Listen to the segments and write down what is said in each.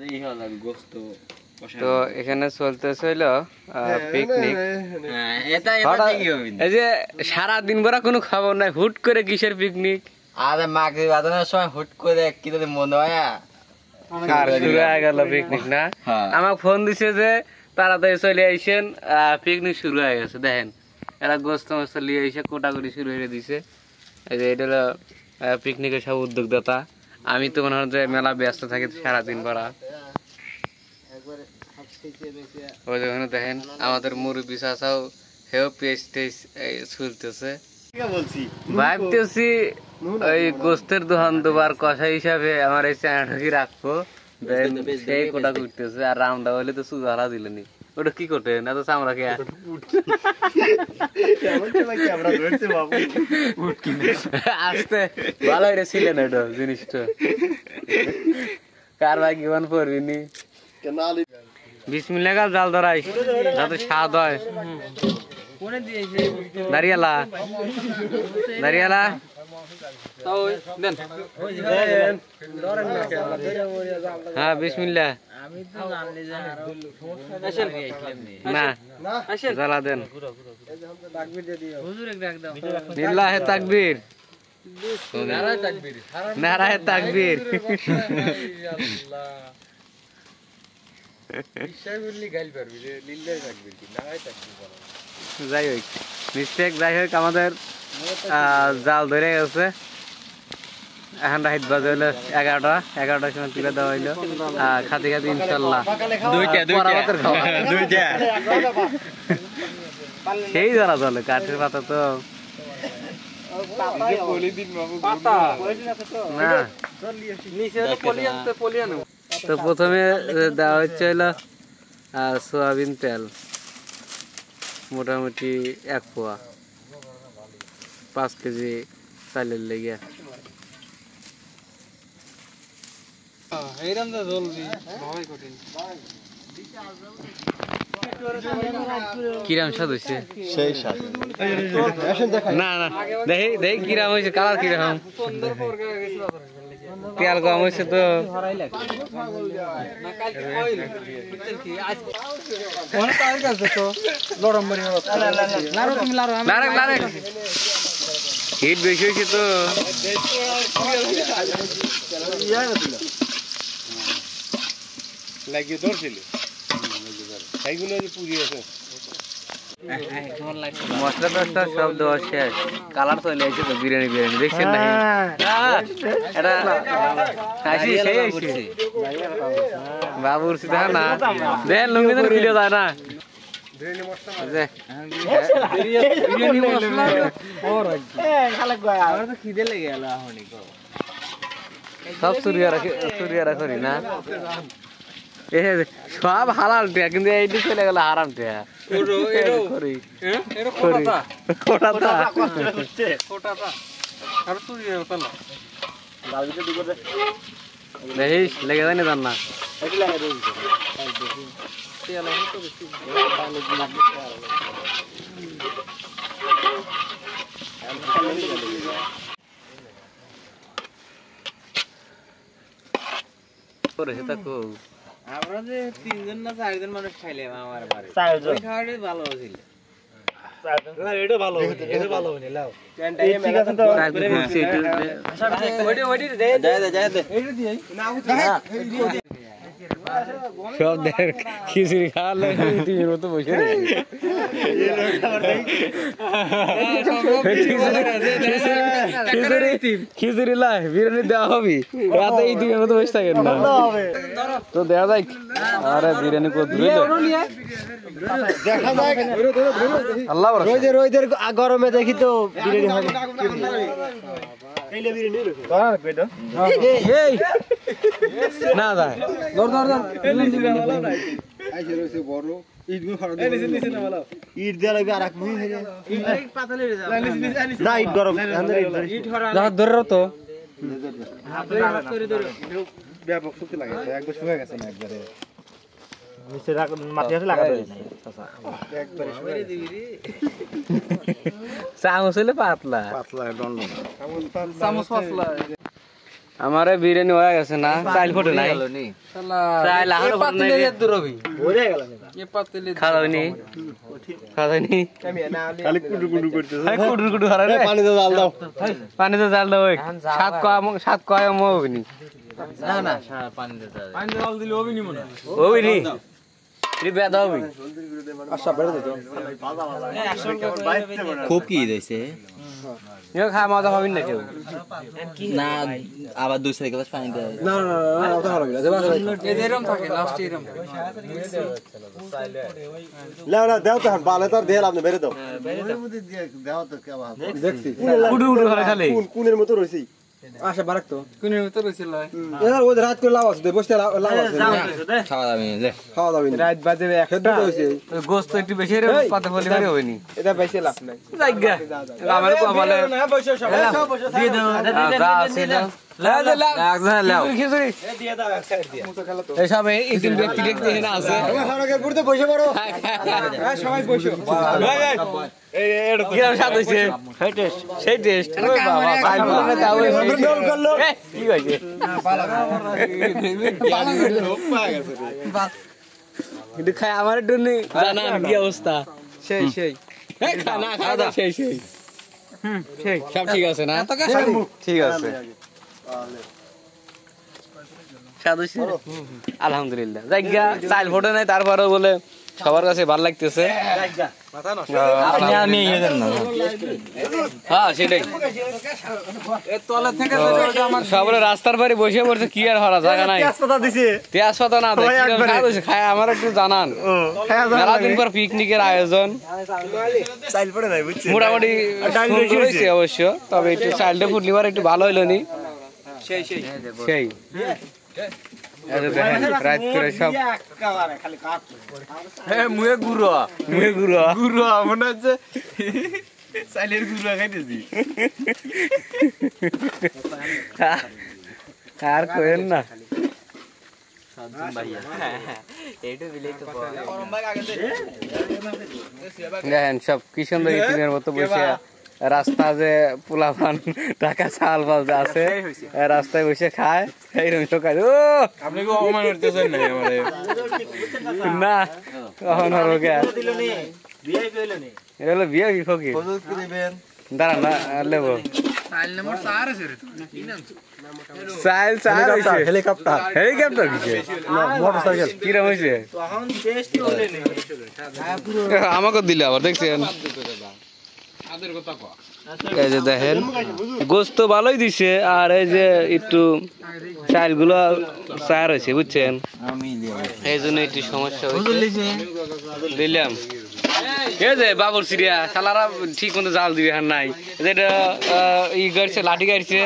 তো এখানে চলতেছে হইলো পিকনিক। এই যে সারাদিন ভরা কোনো খবর নাই, হুট করে কিসের পিকনিক? আরে মাগরিব বাজানোর সময় হুট করে কি যদি মনে হয় শুরু হয়ে গেল পিকনিক না? আমাকে ফোন দিছে যে তাড়াতাড়ি চলে আইসেন, পিকনিক শুরু হয়ে গেছে। দেখেন এরা গোস্ত মোস্ত লিয়ে এসে কোটাকুটি শুরু হয়ে দিছে। এই যে এটা হলো পিকনিকের সব উদ্যোগদাতা। আমি তো মনে হয় যে মেলা ব্যস্ত থাকি সারাদিন ভরা। ওই যেখানে দেখেন আমাদের মুরব্বী চাচাও হেও পেজ টেজ ছুলতেছে। ভাবতেছি ওই গোস্তের দোকান দুবার কষা হিসাবে আমার এই চ্যানেলটাকে রাখবো, সেই কোটা করতেছে। আর রামদা বলে তো সুজালা দিলেনি, ওটা কি করতে না তো চামড়া খেয়ে আসতে ভালো এটা ছিলেন ওটা জিনিসটা। কার ভাই কেমন পড়বিনি বিসমিল্লাহ জাল ধরাই যাতে স্বাদ হয়। দাঁড়িয়ালা দাঁড়িয়ালা হ্যাঁ বিসমিল্লাহ না জ্বালা দেন। লিল্লাহে তাকবীর, নারায়ে তাকবীর। যাই হোক মিস্টেক, যাই হোক আমাদের জাল ধরে গেছে। এখন রাত বাজে হইলো 11টার সময় তুলে দেওয়া হইলো। খাতে খাতে ইনশাল্লাহ সেই ধরা চলে কাঠের পাতা তো না। তো প্রথমে দেওয়া হচ্ছে হইলো সোয়াবিন তেল, মোটামুটি 1 পোয়া, 5 কেজি চালের লেগে। কিরাম স্বাদ হয়েছে? সেই স্বাদ না না, দেখি দেখি কিরাম হয়েছে, কালার কিরকম, তেল কম হয়েছে তো। হিট বেশি হয়েছে তো। লাগিয়ে ধরছিল এইগুলো পুড়ি আছে। মশলা টসলা সব দেওয়া শেষ, কালার চলে আসছে তো। বিরিয়ানি বিরিয়ানি দেখছেন না? এটা বাবুর সিধা না দেন লুঙ্গি দেন ভিডিও যায় না। খিদে লেগে গেল সব সুরিয়া রাখি না। সব হালাল টিয়া, কিন্তু এইটি চলে গেল হারাম টিয়া। দেখিস লেগে যায় না জান না। আমরা যে 3 জন না 4 জন মানুষ খাইলাম আমার বাড়ি, 4 জন খাওয়াটাই ভালো ছিল। এটা ভালো হইছে, এটা ভালো হইনি লাও ঠিক আছে তো। ওইটি দে এইটা দিই না সব দেখ খিচুড়ি খাওয়ালে তুমি মতো বসে খিচুড়ি লাই বিরিয়ানি দেওয়া হবে রাতে এই তুমি মতো বসে থাকেন না তো দেওয়া যায়। আরে বিরিয়ানি কত দেখা যায় আল্লাহ রোদের গরমে দেখি তো বিরিয়ানি হবে। না যায় ইট দেওয়া লাগবে আর ইট গরম ধরে তো ব্যাপক শক্তি লাগে, একবার শুয়ে গেছে না একবারে মাটি আছে লাগাতে চামচ হলে পাতলা পাতলা চামচ পাতলা। আমারে বিরিয়ানি হয়ে গেছে না চাইল ফোটে নাই চাইল আহার ফোটে নাই খাওয়ানি খাওয়ানি খালি কুটু কুটু করতেছে কুটু কুটু হারা রে পানিতে জাল দাও পানিতে জাল দাও সাত কয় মো হবিনি না পানিতে জাল দিলে হবিনি মনে হবিনি রে বেদা হবি আচ্ছা বেড়ে দে তো খুব কি দিয়েছে ইও খা মজা হবিন না কেউ না আবার 2 গ্লাস পানি দেয় না না না ওটা ভালো লাগে দেবা এরকম থাকে লাস্ট এরকম লাও না দাও তো বালে তার দেল আপনি বেড়ে দাও দেখছি কুটু কুটু হারা খালি কোনের মতো রইছি আচ্ছা বারাক তো কোনের ভিতর হইছিল এর ওই রাত করে লাভ আছে বসতে লাভ আছে খাওয়া যাবে না লে খাওয়া দাও রাত বাজে একটা হইছে গোস্ত একটু বেশি রে পাতা ফলি বারে হবিনি এটা বেশি লাভ নাই জায়গা আমার কো বলে না বসো সব দিয়ে দাও যা আছে দাও লাও খিচুড়ি দিয়ে দাও এক সাইড দিয়ে মুতো খেলা তো এই সব এই তিন ব্যক্তি দেখতে এখানে আছে খাওয়াকে পুরতে বসে পড়ো সবাই বসো কি স্বাদ হইছে সেই টেস্ট ওই বাবা চাইল ফোটে দাও কি হইছে কিন্তু খাই আমার একটু জানান কি অবস্থা সেই খানা খাওয়া সেই সেই সেই সব ঠিক আছে না ঠিক আছে আলহামদুলিল্লাহ জায়গা চাইল ফোটে নাই তারপরে বলে সবার কাছে ভালো লাগতেছে আপনি আমি ইয়ে না হ্যাঁ সেটাই তলা থেকে সবাই রাস্তার পারে বসে পড়ছে কি আর হরা জায়গা নাই হাসপাতাল দিছে তেজ পাতা না খায় আমার একটু জানান মেলা দিন পর পিকনিকের আয়োজন চাইল পড়ে নাই বুঝছি মোটামুটি সুন্দর হয়েছে অবশ্য তবে একটু চাইল্ডে ফুটলি পর একটু ভালো হইলো নি সেই দেখেন রাত করে সব মুয়ে গুরু মনে হচ্ছে চাইলের গুড়া খাইতেছি আর কইেন না দেখেন সব কি সুন্দর ইতিমের মতো বসে রাস্তা যে পোলাপান টাকা চাল ফাল আছে রাস্তায় বসে খায় এইরকম খায় ও আপনি কি অপমান করতেছেন না আমারে না কখন হলো কে এগুলো বিয়ে কি ফকি দাঁড়া না লেবো হেলিকপ্টার মোটরসাইকেল কিরম হয়েছে আমাকে দিলে আবার দেখছেন এই যে দেখেন গোস্ত ভালোই দিছে আর এই যে একটু চাল গুলো চার হয়েছে বুঝছেন এই জন্য একটু সমস্যা হয়েছে দিলাম এই যে বাবুর সিরিয়া শালারা ঠিক মতো জাল দিবে আর নাই যেটা ই গাড়ছে লাঠি গাড়ছে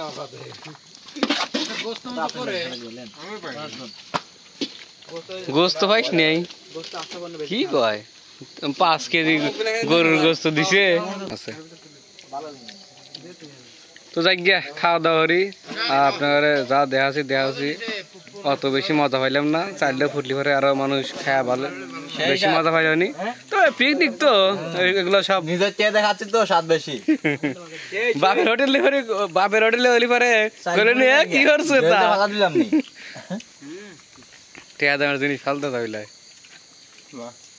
গোস্ত পাইস নেই কি কয় 5 কেজি গরুর গোস্ত দিছে তো যাই গিয়া খাওয়া দাওয়া করি আপনার যা দেখাচ্ছি অত বেশি মজা পাইলাম না চাইলে ফুটলি পরে আরো মানুষ খায়া ভালো বেশি মজা পাইলাম তো পিকনিক তো এগুলো সব নিজের চেয়ে দেখাচ্ছি তো স্বাদ বেশি বাপের হোটেলে হলি পরে কি করছো তা ভাড়া দিলাম নি টিয়া দামের জিনিস ফালতে তাইলে